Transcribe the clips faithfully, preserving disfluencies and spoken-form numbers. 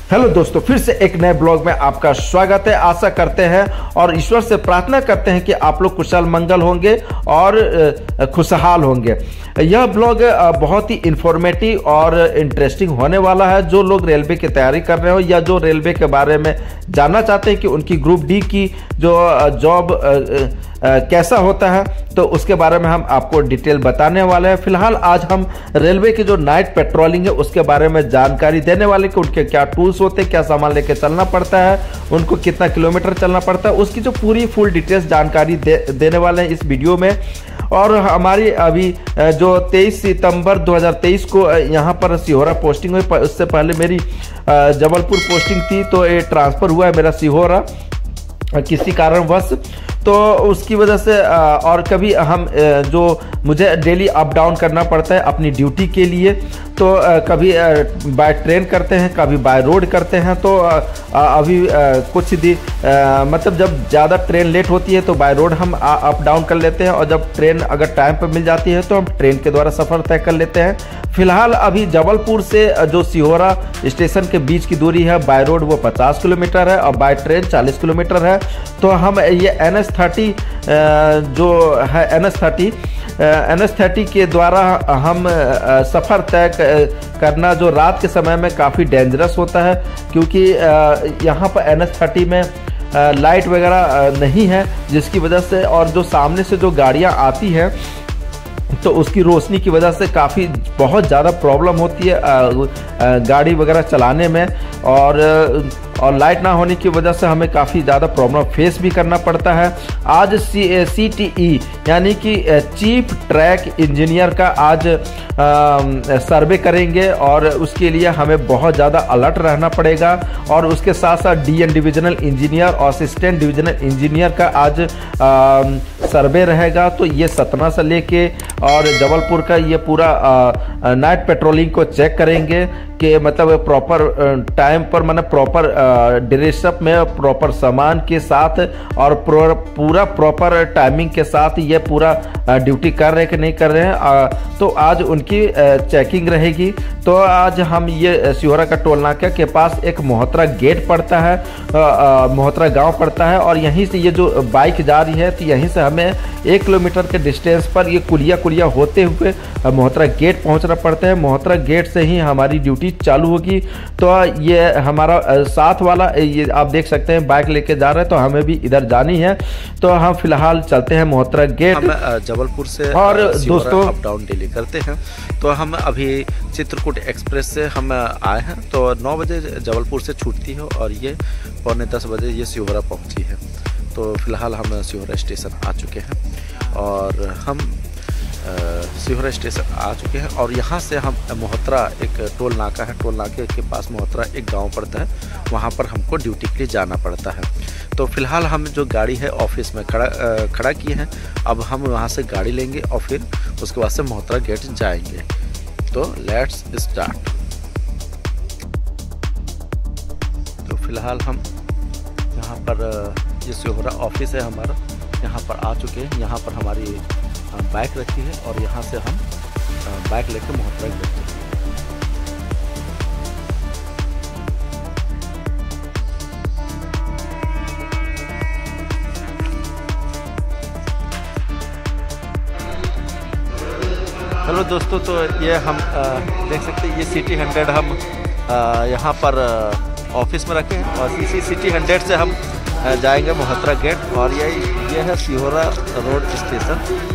Hello दोस्तों, फिर से एक नए ब्लॉग में आपका स्वागत है। आशा करते हैं और ईश्वर से प्रार्थना करते हैं कि आप लोग कुशल मंगल होंगे और खुशहाल होंगे। यह ब्लॉग बहुत ही इंफॉर्मेटिव और इंटरेस्टिंग होने वाला है। जो लोग रेलवे की तैयारी कर रहे हो या जो रेलवे के बारे में जानना चाहते हैं कि उनकी ग्रुप डी की जो जॉब कैसा होता है, तो उसके बारे में हम आपको डिटेल बताने वाले हैं। फिलहाल आज हम रेलवे की जो नाइट पेट्रोलिंग है उसके बारे में जानकारी देने वाले कि उनके क्या टूल्स होते हैं, क्या सामान लेके चलना पड़ता है, उनको कितना किलोमीटर चलना पड़ता है, उसकी जो पूरी फुल डिटेल्स जानकारी दे, देने वाले हैं इस वीडियो में। और हमारी अभी जो तेईस सितंबर दो हज़ार तेईस को यहाँ पर सिहोरा पोस्टिंग हुई, उससे पहले मेरी जबलपुर पोस्टिंग थी, तो ये ट्रांसफ़र हुआ है मेरा सिहोरा किसी कारणवश। तो उसकी वजह से और कभी हम जो मुझे डेली अप डाउन करना पड़ता है अपनी ड्यूटी के लिए, तो कभी बाय ट्रेन करते हैं, कभी बाय रोड करते हैं। तो अभी कुछ दिन मतलब जब ज़्यादा ट्रेन लेट होती है तो बाय रोड हम अप डाउन कर लेते हैं, और जब ट्रेन अगर टाइम पर मिल जाती है तो हम ट्रेन के द्वारा सफ़र तय कर लेते हैं। फिलहाल अभी जबलपुर से जो सिहोरा स्टेशन के बीच की दूरी है बाय रोड वो पचास किलोमीटर है और बाय ट्रेन चालीस किलोमीटर है। तो हम ये एन एस थर्टी जो है N S thirty N S thirty के द्वारा हम सफ़र तय करना जो रात के समय में काफ़ी डेंजरस होता है, क्योंकि यहाँ पर एन एस थर्टी में लाइट वगैरह नहीं है, जिसकी वजह से और जो सामने से जो गाड़ियाँ आती हैं तो उसकी रोशनी की वजह से काफ़ी बहुत ज़्यादा प्रॉब्लम होती है गाड़ी वगैरह चलाने में, और और लाइट ना होने की वजह से हमें काफ़ी ज़्यादा प्रॉब्लम फेस भी करना पड़ता है। आज सी सी टी ई यानी कि चीफ ट्रैक इंजीनियर का आज आ, सर्वे करेंगे, और उसके लिए हमें बहुत ज़्यादा अलर्ट रहना पड़ेगा। और उसके साथ साथ डी एन डिविजनल इंजीनियर और असिस्टेंट डिविजनल इंजीनियर का आज आ, सर्वे रहेगा। तो ये सतना से लेके और जबलपुर का ये पूरा नाइट पेट्रोलिंग को चेक करेंगे कि मतलब प्रॉपर टाइम पर, मतलब प्रॉपर ड्रेसअप में प्रॉपर सामान के साथ और पूरा प्रॉपर टाइमिंग के साथ ये पूरा ड्यूटी कर रहे हैं कि नहीं कर रहे हैं। तो आज उनकी चेकिंग रहेगी। तो आज हम ये सिहोरा का टोल नाका के पास एक मोहतरा गेट पड़ता है, मोहतरा गांव पड़ता है, और यहीं से ये जो बाइक जा रही है तो यहीं से हमें एक किलोमीटर के डिस्टेंस पर ये कुलिया कुलिया होते हुए मोहतरा गेट पहुंचना पड़ता है। मोहतरा गेट से ही हमारी ड्यूटी चालू होगी। तो ये हमारा साथ वाला ये आप देख सकते हैं बाइक लेके जा रहे हैं, तो हमें भी इधर जानी है। तो हम फिलहाल चलते हैं मोहतरा गेट। हम जबलपुर से और दोस्तों अप डाउन डेली करते हैं। तो हम अभी चित्रकूट एक्सप्रेस से हम आए हैं, तो नौ बजे जबलपुर से छूटती है और ये पौने दस बजे ये सिहोरा पहुंची है। तो फिलहाल हम सिहोरा स्टेशन आ चुके हैं और हम सिहोरा स्टेशन आ चुके हैं। और यहाँ से हम मोहतरा एक टोल नाका है, टोल नाके के पास मोहतरा एक गांव पड़ता है, वहाँ पर हमको ड्यूटी के लिए जाना पड़ता है। तो फिलहाल हम जो गाड़ी है ऑफिस में खड़ा खड़ा किए हैं, अब हम वहाँ से गाड़ी लेंगे और फिर उसके बाद से मोहतरा गेट जाएंगे। तो लेट्स स्टार्ट। तो फिलहाल हम यहाँ पर ये सिहोरा ऑफिस है हमारा, यहाँ पर आ चुके हैं। यहाँ पर हमारी बाइक रखी है और यहाँ से हम बाइक लेकर मोहतरा गए। हेलो दोस्तों, तो ये हम आ, देख सकते हैं ये सिटी हंड्रेड हम यहाँ पर ऑफिस में रखे हैं, और इसी सिटी हंड्रेड से हम आ, जाएंगे मोहतरा गेट। और ये ये है सिहोरा रोड स्टेशन।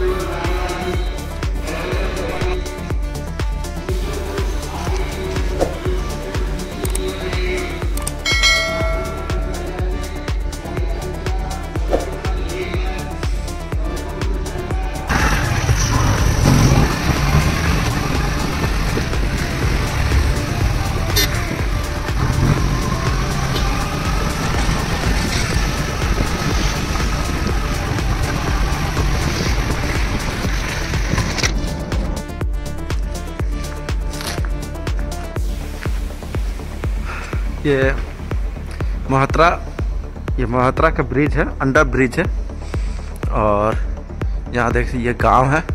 ये मोहतरा ये मोहतरा का ब्रिज है, अंडर ब्रिज है। और यहाँ देखिए ये गांव है,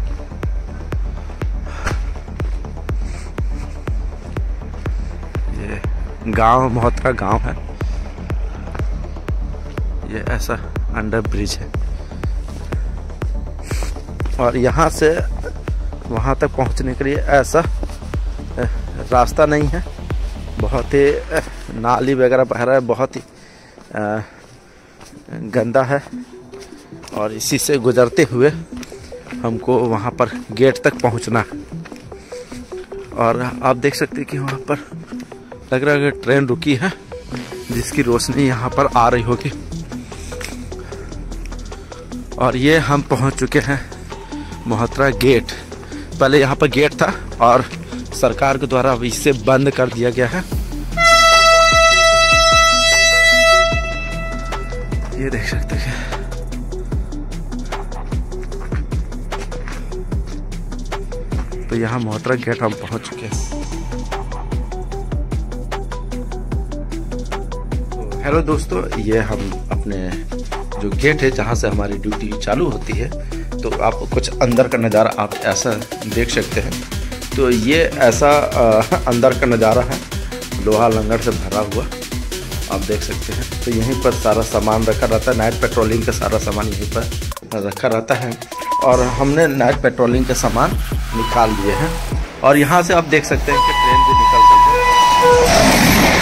गांव मोहतरा गांव है। ये ऐसा अंडर ब्रिज है और यहाँ से वहाँ तक पहुँचने के लिए ऐसा रास्ता नहीं है, बहुत ही नाली वगैरह बह रहा है, बहुत ही गंदा है और इसी से गुजरते हुए हमको वहाँ पर गेट तक पहुँचना है। और आप देख सकते हैं कि वहाँ पर लग रहा है कि ट्रेन रुकी है जिसकी रोशनी यहाँ पर आ रही होगी। और ये हम पहुँच चुके हैं मोहतरा गेट। पहले यहाँ पर गेट था और सरकार के द्वारा अब इसे बंद कर दिया गया है। ये देख सकते हैं तो यहाँ मोहतरा गेट हम पहुँच चुके हैं। तो हेलो दोस्तों, ये हम अपने जो गेट है जहाँ से हमारी ड्यूटी चालू होती है, तो आप कुछ अंदर का नज़ारा आप ऐसा देख सकते हैं। तो ये ऐसा आ, अंदर का नज़ारा है, लोहा लंगर से भरा हुआ आप देख सकते हैं। तो यहीं पर सारा सामान रखा रहता है, नाइट पेट्रोलिंग का सारा सामान यहीं पर रखा रहता है और हमने नाइट पेट्रोलिंग के सामान निकाल लिए हैं। और यहाँ से आप देख सकते हैं कि ट्रेन भी निकल रही है।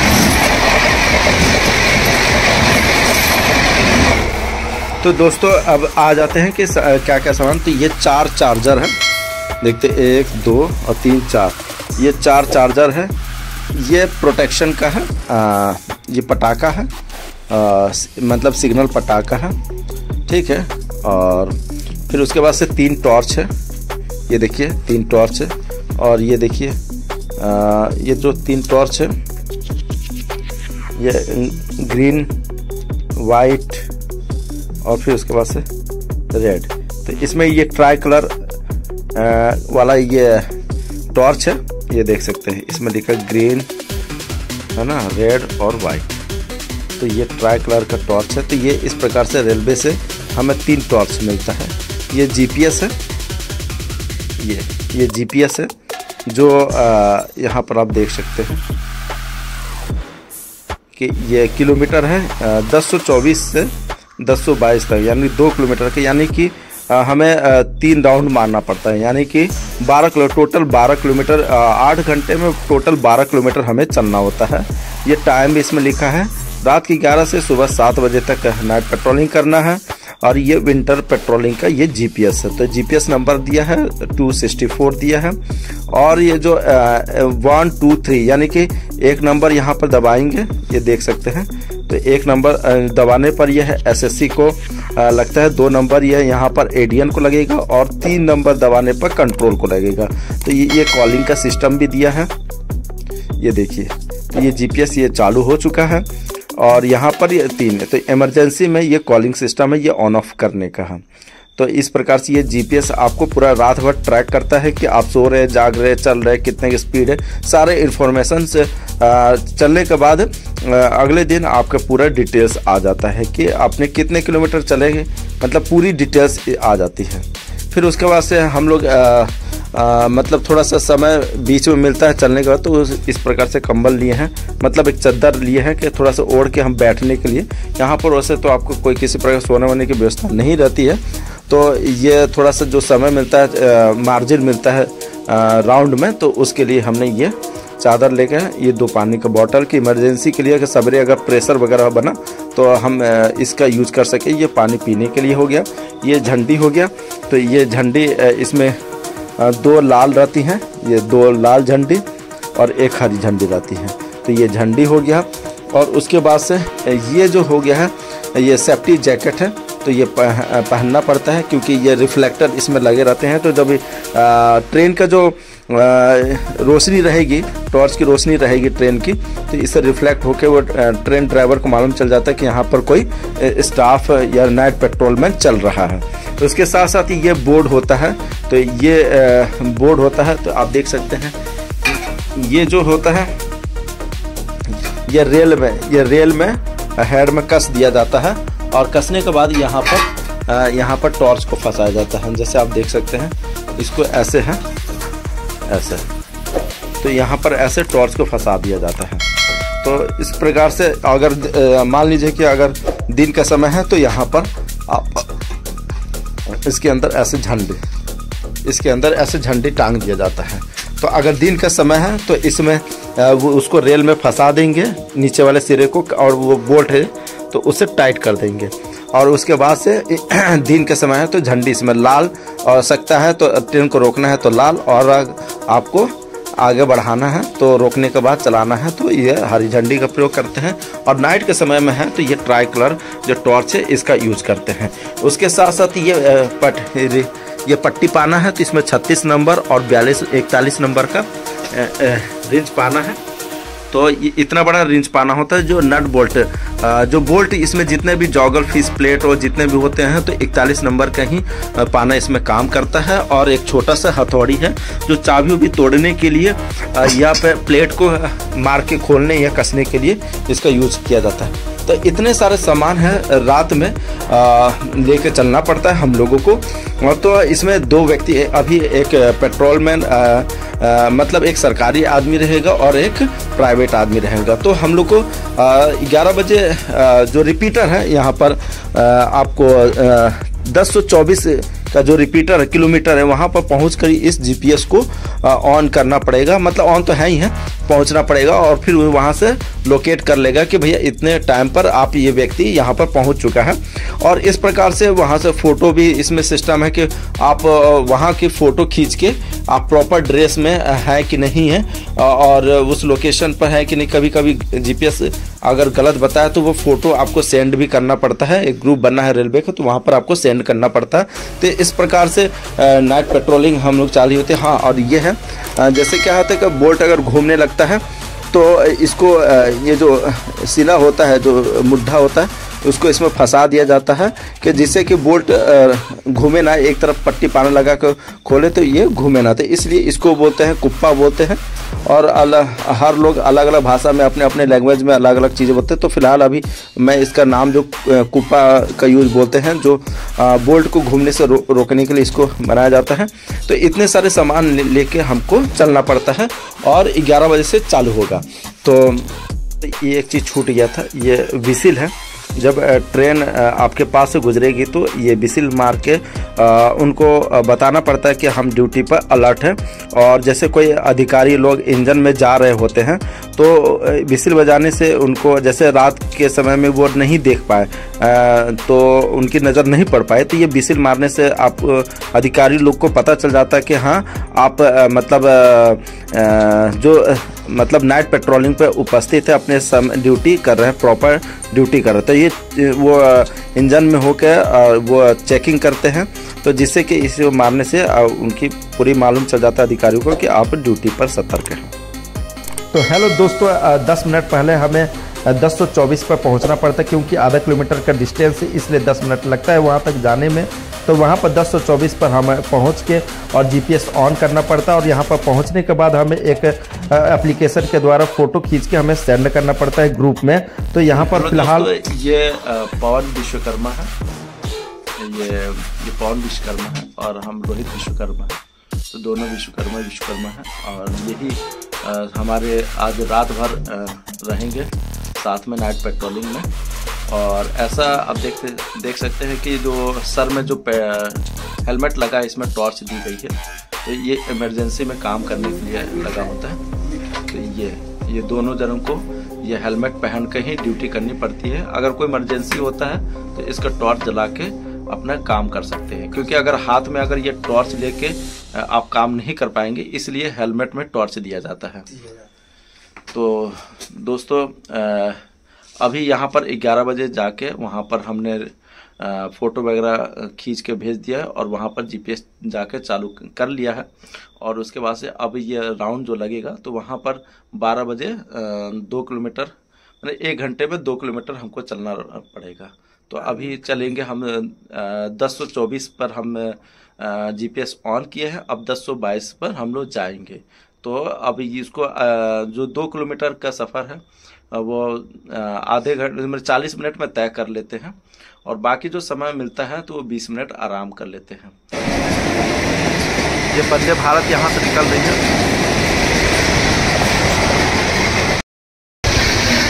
तो दोस्तों अब आ जाते हैं कि क्या क्या सामान। तो ये चार चार्जर है, देखते एक दो और तीन चार, ये चार चार्जर है। ये प्रोटेक्शन का है, आ, ये पटाखा है, आ, मतलब सिग्नल पटाखा है, ठीक है। और फिर उसके बाद से तीन टॉर्च है, ये देखिए तीन टॉर्च है। और ये देखिए ये जो तीन टॉर्च है ये ग्रीन वाइट और फिर उसके बाद से रेड। तो इसमें ये ट्राई कलर वाला ये टॉर्च है, ये देख सकते हैं इसमें लिखा ग्रीन है ना, रेड और वाइट। तो ये ट्राई कलर का टॉर्च है। तो ये इस प्रकार से रेलवे से हमें तीन टॉर्च मिलता है। ये जीपीएस है, ये ये जीपीएस है जो यहाँ पर आप देख सकते हैं कि ये किलोमीटर है दस सौ चौबीस से दस सौ बाईस तक, यानी दो किलोमीटर के, यानी कि हमें तीन राउंड मारना पड़ता है, यानी कि बारह किलो टोटल बारह किलोमीटर आठ घंटे में टोटल बारह किलोमीटर हमें चलना होता है। ये टाइम भी इसमें लिखा है, रात की ग्यारह से सुबह सात बजे तक नाइट पेट्रोलिंग करना है। और ये विंटर पेट्रोलिंग का ये जीपीएस है। तो जीपीएस नंबर दिया है टू सिक्सटी फोर दिया है। और ये जो वन टू थ्री यानी कि एक नंबर यहाँ पर दबाएंगे, ये देख सकते हैं। तो एक नंबर दबाने पर यह एसएससी को आ, लगता है, दो नंबर यह यहाँ पर एडीएन को लगेगा और तीन नंबर दबाने पर कंट्रोल को लगेगा। तो ये ये कॉलिंग का सिस्टम भी दिया है, ये देखिए। तो ये जीपीएस ये चालू हो चुका है और यहाँ पर ये तीन है। तो इमरजेंसी में ये कॉलिंग सिस्टम है, ये ऑन ऑफ करने का है। तो इस प्रकार से ये जीपीएस आपको पूरा रात भर ट्रैक करता है कि आप सो रहे, जाग रहे, चल रहे, कितने की स्पीड है, सारे इन्फॉर्मेशन से चलने के बाद अगले दिन आपका पूरा डिटेल्स आ जाता है कि आपने कितने किलोमीटर चले, मतलब पूरी डिटेल्स आ जाती है। फिर उसके बाद से हम लोग आ, मतलब थोड़ा सा समय बीच में मिलता है चलने के बाद, तो इस प्रकार से कंबल लिए हैं, मतलब एक चादर लिए हैं कि थोड़ा सा ओढ़ के हम बैठने के लिए। यहाँ पर वैसे तो आपको कोई किसी प्रकार सोने वोने की व्यवस्था नहीं रहती है। तो ये थोड़ा सा जो समय मिलता है, मार्जिन मिलता है राउंड में, तो उसके लिए हमने ये चादर लेके, ये दो पानी का बॉटल की इमरजेंसी के लिए कि सवेरे अगर प्रेशर वगैरह बना तो हम इसका यूज कर सके। ये पानी पीने के लिए हो गया। ये झंडी हो गया। तो ये झंडी इसमें दो लाल रहती हैं, ये दो लाल झंडी और एक हरी झंडी रहती है। तो ये झंडी हो गया। और उसके बाद से ये जो हो गया है, ये सेफ्टी जैकेट है। तो ये पहनना पड़ता है क्योंकि ये रिफ्लेक्टर इसमें लगे रहते हैं। तो जब ट्रेन का जो रोशनी रहेगी, टॉर्च की रोशनी रहेगी ट्रेन की, तो इससे रिफ्लेक्ट होकर वो ट्रेन ड्राइवर को मालूम चल जाता है कि यहाँ पर कोई स्टाफ या नाइट पेट्रोलमैन चल रहा है। तो इसके साथ साथ ही ये बोर्ड होता है। तो ये बोर्ड होता है, तो आप देख सकते हैं ये जो होता है, ये रेल में ये रेल में हेड में कस दिया जाता है और कसने के बाद यहाँ पर यहाँ पर टॉर्च को फंसाया जाता है। जैसे आप देख सकते हैं, इसको ऐसे है, ऐसे। तो यहाँ पर ऐसे टॉर्च को फंसा दिया जाता है। तो इस प्रकार से अगर मान लीजिए कि अगर दिन का समय है तो यहाँ पर आप इसके अंदर ऐसे झंडे इसके अंदर ऐसे झंडे टांग दिया जाता है। तो अगर दिन का समय है तो इसमें वो उसको रेल में फंसा देंगे नीचे वाले सिरे को, और वो बोल्ट है तो उसे टाइट कर देंगे। और उसके बाद से दिन के समय है तो झंडी इसमें लाल और सकता है तो ट्रेन को रोकना है तो लाल, और आपको आगे बढ़ाना है तो रोकने के बाद चलाना है तो ये हरी झंडी का प्रयोग करते हैं। और नाइट के समय में है तो ये ट्राई कलर जो टॉर्च है इसका यूज करते हैं। उसके साथ साथ ये पट ये पट्टी पाना है तो इसमें छत्तीस नंबर और बयालीस इकतालीस नंबर का रेंज पाना है। तो इतना बड़ा रेंज पाना होता है। जो नट बोल्ट जो बोल्ट इसमें जितने भी जॉगल फिश प्लेट और जितने भी होते हैं तो इकतालीस नंबर का ही पाना इसमें काम करता है। और एक छोटा सा हथौड़ी है जो चाबी भी तोड़ने के लिए या पे प्लेट को मार के खोलने या कसने के लिए इसका यूज किया जाता है। तो इतने सारे सामान है रात में लेके चलना पड़ता है हम लोगों को। और तो इसमें दो व्यक्ति, अभी एक पेट्रोलमैन मतलब एक सरकारी आदमी रहेगा और एक प्राइवेट आदमी रहेगा। तो हम लोग को ग्यारह बजे आ, जो रिपीटर है यहाँ पर आ, आपको दस सौ चौबीस का जो रिपीटर है किलोमीटर है वहाँ पर पहुँच कर इस जीपीएस को ऑन करना पड़ेगा। मतलब ऑन तो है ही है, पहुँचना पड़ेगा और फिर वहाँ से लोकेट कर लेगा कि भैया इतने टाइम पर आप ये व्यक्ति यहाँ पर पहुँच चुका है। और इस प्रकार से वहाँ से फ़ोटो भी इसमें सिस्टम है कि आप वहाँ की फ़ोटो खींच के आप प्रॉपर ड्रेस में है कि नहीं है और उस लोकेशन पर है कि नहीं। कभी कभी जीपीएस अगर गलत बताया तो वो फ़ोटो आपको सेंड भी करना पड़ता है। एक ग्रुप बनना है रेलवे का तो वहाँ पर आपको सेंड करना पड़ता है। तो इस प्रकार से नाइट पेट्रोलिंग हम लोग चालू होते हैं। हाँ, और ये है जैसे क्या होता है कि बोल्ट अगर घूमने लगता है तो इसको ये जो सिला होता है, जो मुड्ढा होता है, उसको इसमें फंसा दिया जाता है कि जिससे कि बोल्ट घूमे ना। एक तरफ पट्टी पाना लगा कर खोले तो ये घूमे ना। तो इसलिए इसको बोलते हैं कुप्पा बोलते हैं। और अलग हर लोग अलग अलग भाषा में अपने अपने लैंग्वेज में अलग अलग चीज़ें बोलते हैं। तो फिलहाल अभी मैं इसका नाम जो कुप्पा का यूज़ बोलते हैं, जो बोल्ट को घूमने से रो, रोकने के लिए इसको बनाया जाता है। तो इतने सारे सामान ले, लेके हमको चलना पड़ता है और ग्यारह बजे से चालू होगा। तो ये एक चीज़ छूट गया था, ये विसिल है। जब ट्रेन आपके पास से गुजरेगी तो ये विसिल मार के उनको बताना पड़ता है कि हम ड्यूटी पर अलर्ट हैं। और जैसे कोई अधिकारी लोग इंजन में जा रहे होते हैं तो विसिल बजाने से उनको, जैसे रात के समय में वो नहीं देख पाए तो उनकी नज़र नहीं पड़ पाए, तो ये विसिल मारने से आप अधिकारी लोग को पता चल जाता है कि हाँ आप मतलब जो मतलब नाइट पेट्रोलिंग पे उपस्थित है, अपने समय ड्यूटी कर रहे हैं, प्रॉपर ड्यूटी कर रहे हैं। तो ये वो इंजन में होकर वो चेकिंग करते हैं तो जिससे कि इसे मारने से उनकी पूरी मालूम चल जाता है अधिकारियों को कि आप ड्यूटी पर सतर्क हैं। तो हेलो दोस्तों, दस मिनट पहले हमें दस सौ चौबीस पर पहुंचना पड़ता है क्योंकि आधा किलोमीटर का डिस्टेंस है, इसलिए दस मिनट लगता है वहां तक जाने में। तो वहां पर दस सौ चौबीस पर हमें पहुंच के और जीपीएस ऑन करना पड़ता है। और यहां पर पहुंचने के बाद हमें एक एप्लीकेशन के द्वारा फ़ोटो खींच के हमें सेंड करना पड़ता है ग्रुप में। तो यहां पर फिलहाल ये पवन विश्वकर्मा है, ये ये पवन विश्वकर्मा है और हम रोहित विश्वकर्मा है। तो दोनों विश्वकर्मा विश्वकर्मा हैं और यही आ, हमारे आज रात भर आ, रहेंगे साथ में नाइट पेट्रोलिंग में। और ऐसा आप देख देख सकते हैं कि जो सर में जो हेलमेट लगा है इसमें टॉर्च दी गई है। तो ये इमरजेंसी में काम करने के लिए लगा होता है। तो ये ये दोनों जनों को ये हेलमेट पहन कर ही ड्यूटी करनी पड़ती है। अगर कोई इमरजेंसी होता है तो इसका टॉर्च जला के अपना काम कर सकते हैं, क्योंकि अगर हाथ में अगर ये टॉर्च लेके आप काम नहीं कर पाएंगे, इसलिए हेलमेट में टॉर्च दिया जाता है। तो दोस्तों अभी यहाँ पर ग्यारह बजे जाके वहाँ पर हमने फ़ोटो वगैरह खींच के भेज दिया है और वहाँ पर जीपीएस जाके चालू कर लिया है। और उसके बाद से अब ये राउंड जो लगेगा तो वहाँ पर बारह बजे दो किलोमीटर मतलब एक घंटे में दो किलोमीटर हमको चलना पड़ेगा। तो अभी चलेंगे हम दस सौ चौबीस पर हम जीपीएस ऑन किए हैं, अब दस सौ बाईस पर हम लोग जाएंगे। तो अभी इसको जो दो किलोमीटर का सफ़र है वो आधे घंटे में चालीस मिनट में तय कर लेते हैं और बाकी जो समय मिलता है तो वो बीस मिनट आराम कर लेते हैं। ये वंदे भारत यहाँ से निकल रही है।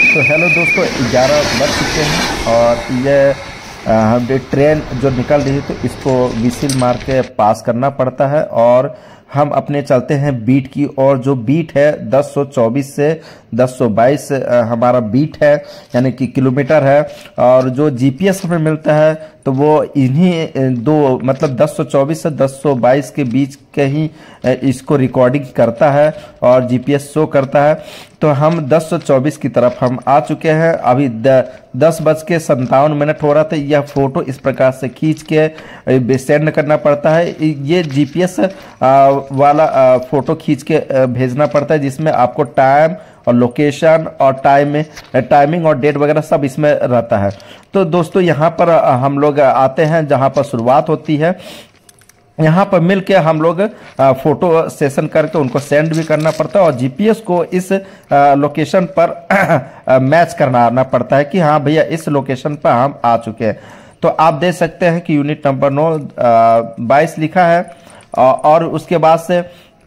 तो हेलो दोस्तों, ग्यारह बज चुके हैं और ये हम ट्रेन जो निकल रही है तो इसको विसिल मार के पास करना पड़ता है और हम अपने चलते हैं बीट की। और जो बीट है दस सौ चौबीस से दस सौ बाईस हमारा बीट है, यानी कि किलोमीटर है। और जो जीपीएस हमें मिलता है तो वो इन्हीं दो मतलब दस सौ चौबीस से दस सौ बाईस के बीच के ही इसको रिकॉर्डिंग करता है और जीपीएस शो करता है। तो हम दस सौ चौबीस की तरफ हम आ चुके हैं। अभी दस बज के संतावन मिनट हो रहा था। यह फोटो इस प्रकार से खींच के सेंड करना पड़ता है। ये जीपीएस वाला फोटो खींच के भेजना पड़ता है, जिसमें आपको टाइम और लोकेशन और टाइम टाइमिंग और डेट वगैरह सब इसमें रहता है। तो दोस्तों यहाँ पर हम लोग आते हैं जहाँ पर शुरुआत होती है। यहाँ पर मिलके हम लोग फोटो सेशन करके उनको सेंड भी करना पड़ता है और जीपीएस को इस लोकेशन पर मैच करना पड़ता है कि हाँ भैया इस लोकेशन पर हम आ चुके हैं। तो आप देख सकते हैं कि यूनिट नंबर नौ बाईस लिखा है और उसके बाद से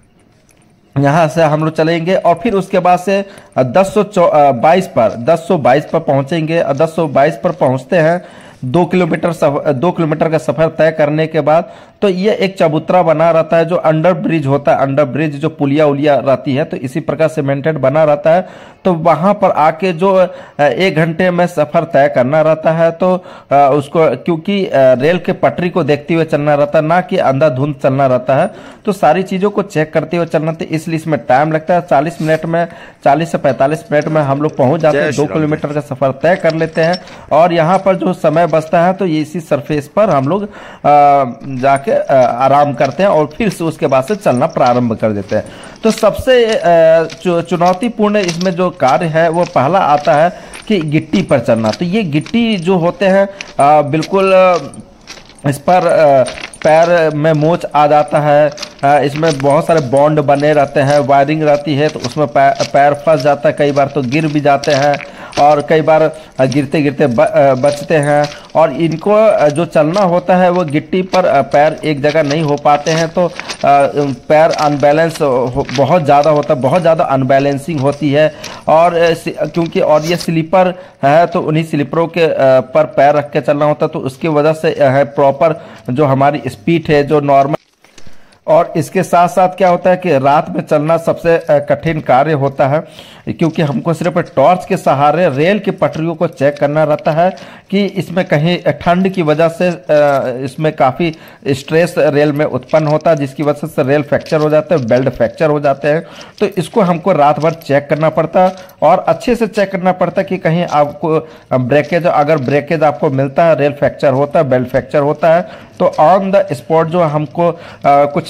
यहाँ से हम लोग चलेंगे और फिर उसके बाद से दस सौ बाईस पर दस सौ बाईस पर पहुंचेंगे। दस सौ बाईस पर पहुंचते हैं। दो किलोमीटर दो किलोमीटर का सफर तय करने के बाद तो ये एक चबूतरा बना रहता है जो अंडर ब्रिज होता है। अंडर ब्रिज जो पुलिया उलिया रहती है तो इसी प्रकार सीमेंटेड बना रहता है। तो वहां पर आके जो एक घंटे में सफर तय करना रहता है तो उसको क्योंकि रेल के पटरी को देखते हुए चलना रहता है, ना कि अंधाधुंध चलना रहता है। तो सारी चीजों को चेक करते हुए चलना था, इसलिए इसमें टाइम लगता है। चालीस मिनट में चालीस से पैंतालीस मिनट में हम लोग पहुंच जाते हैं। दो किलोमीटर का सफर तय कर लेते हैं और यहाँ पर जो समय बचता है तो ये इसी सरफेस पर हम लोग जाके आराम करते हैं और फिर से उसके बाद से चलना प्रारंभ कर देते हैं। तो सबसे चुनौतीपूर्ण इसमें जो कार्य है वो पहला आता है कि गिट्टी पर चलना। तो ये गिट्टी जो होते हैं बिल्कुल इस पर पैर में मोच आ जाता है। इसमें बहुत सारे बॉन्ड बने रहते हैं, वायरिंग रहती है तो उसमें पैर, पैर फंस जाता है। कई बार तो गिर भी जाते हैं और कई बार गिरते गिरते बचते हैं। और इनको जो चलना होता है वो गिट्टी पर पैर एक जगह नहीं हो पाते हैं तो पैर अनबैलेंस बहुत ज़्यादा होता है, बहुत ज़्यादा अनबैलेंसिंग होती है। और क्योंकि और ये स्लीपर है तो उन्हीं स्लीपरों के पर पैर रख के चलना होता है तो उसकी वजह से है प्रॉपर जो हमारी स्पीड है जो नॉर्मल। और इसके साथ साथ क्या होता है कि रात में चलना सबसे कठिन कार्य होता है, क्योंकि हमको सिर्फ टॉर्च के सहारे रेल की पटरियों को चेक करना रहता है कि इसमें कहीं ठंड की वजह से इसमें काफ़ी स्ट्रेस रेल में उत्पन्न होता है, जिसकी वजह से रेल फ्रैक्चर हो जाता है, बेल्ट फ्रैक्चर हो जाते हैं। तो इसको हमको रात भर चेक करना पड़ता है और अच्छे से चेक करना पड़ता है कि कहीं आपको ब्रेकेज अगर ब्रेकेज आपको मिलता है, रेल फ्रैक्चर होता है, बेल्ट फ्रैक्चर होता है तो ऑन द स्पॉट जो हमको आ, कुछ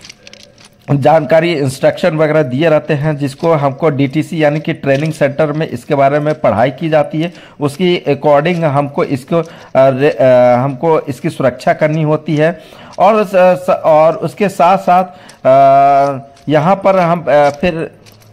जानकारी इंस्ट्रक्शन वगैरह दिए रहते हैं, जिसको हमको डीटीसी यानी कि ट्रेनिंग सेंटर में इसके बारे में पढ़ाई की जाती है। उसकी अकॉर्डिंग हमको इसको आ, आ, हमको इसकी सुरक्षा करनी होती है। और और उसके साथ साथ यहाँ पर हम आ, फिर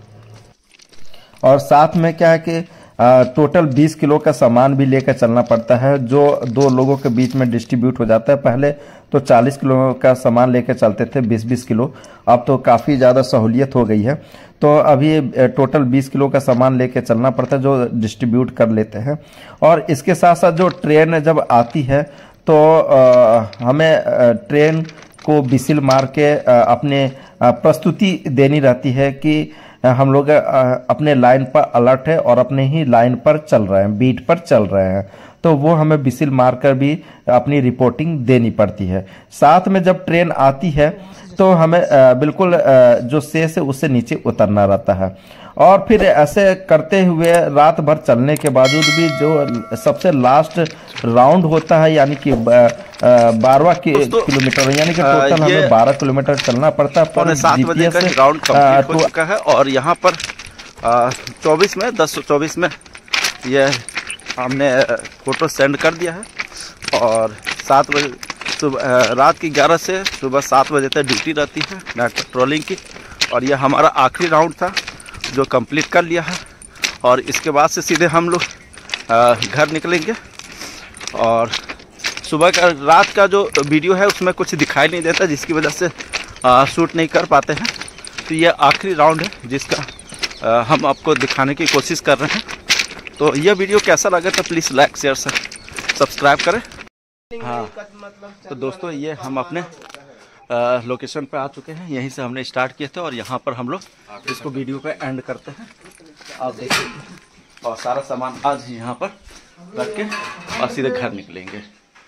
और साथ में क्या है कि टोटल बीस किलो का सामान भी लेकर चलना पड़ता है जो दो लोगों के बीच में डिस्ट्रीब्यूट हो जाता है। पहले तो चालीस किलो का सामान लेकर चलते थे, बीस बीस किलो। अब तो काफ़ी ज़्यादा सहूलियत हो गई है तो अभी टोटल बीस किलो का सामान लेकर चलना पड़ता है जो डिस्ट्रीब्यूट कर लेते हैं। और इसके साथ साथ जो ट्रेन जब आती है तो आ, हमें आ, ट्रेन को विसिल मार के आ, अपने प्रस्तुति देनी रहती है कि हम लोग अपने लाइन पर अलर्ट है और अपने ही लाइन पर चल रहे हैं, बीट पर चल रहे हैं। तो वो हमें विसिल मारकर भी अपनी रिपोर्टिंग देनी पड़ती है। साथ में जब ट्रेन आती है तो हमें बिल्कुल जो शेष है उससे नीचे उतरना रहता है। और फिर ऐसे करते हुए रात भर चलने के बावजूद भी जो सबसे लास्ट राउंड होता है यानी कि बारहवा किलोमीटर यानी कि टोटल हमें बारह किलोमीटर चलना पड़ता है। पौने सात बजे का राउंड कंप्लीट हो चुका है और यहाँ पर चौबीस में दस सौ चौबीस में ये हमने फोटो सेंड कर दिया है। और सात बजे सुबह रात की ग्यारह से सुबह सात बजे तक ड्यूटी रहती है नाइट पेट्रोलिंग की। और यह हमारा आखिरी राउंड था जो कंप्लीट कर लिया है। और इसके बाद से सीधे हम लोग घर निकलेंगे। और सुबह का रात का जो वीडियो है उसमें कुछ दिखाई नहीं देता, जिसकी वजह से आ, शूट नहीं कर पाते हैं। तो ये आखिरी राउंड है जिसका आ, हम आपको दिखाने की कोशिश कर रहे हैं। तो यह वीडियो कैसा लगा तो प्लीज़ लाइक शेयर सब्सक्राइब करें। हाँ तो दोस्तों ये हम अपने लोकेशन पे आ चुके हैं, यहीं से हमने स्टार्ट किए थे और यहाँ पर हम लोग इसको वीडियो पे एंड करते हैं। आप देखिए और सारा सामान आज यहाँ पर रख के और सीधे घर निकलेंगे।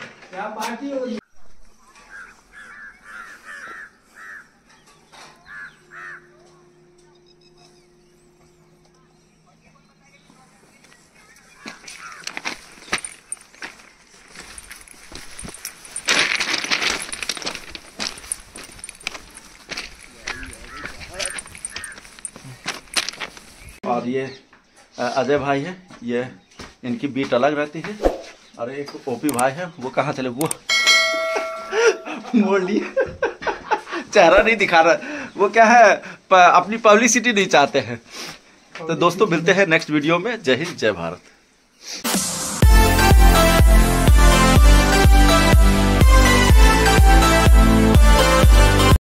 और ये अजय भाई है, ये इनकी बीट अलग रहती है। और एक ओपी भाई है, वो कहाँ चले, वो मोड़ लिए चेहरा नहीं दिखा रहा, वो क्या है प, अपनी पब्लिसिटी नहीं चाहते हैं। तो दोस्तों मिलते हैं नेक्स्ट वीडियो में। जय हिंद जय भारत।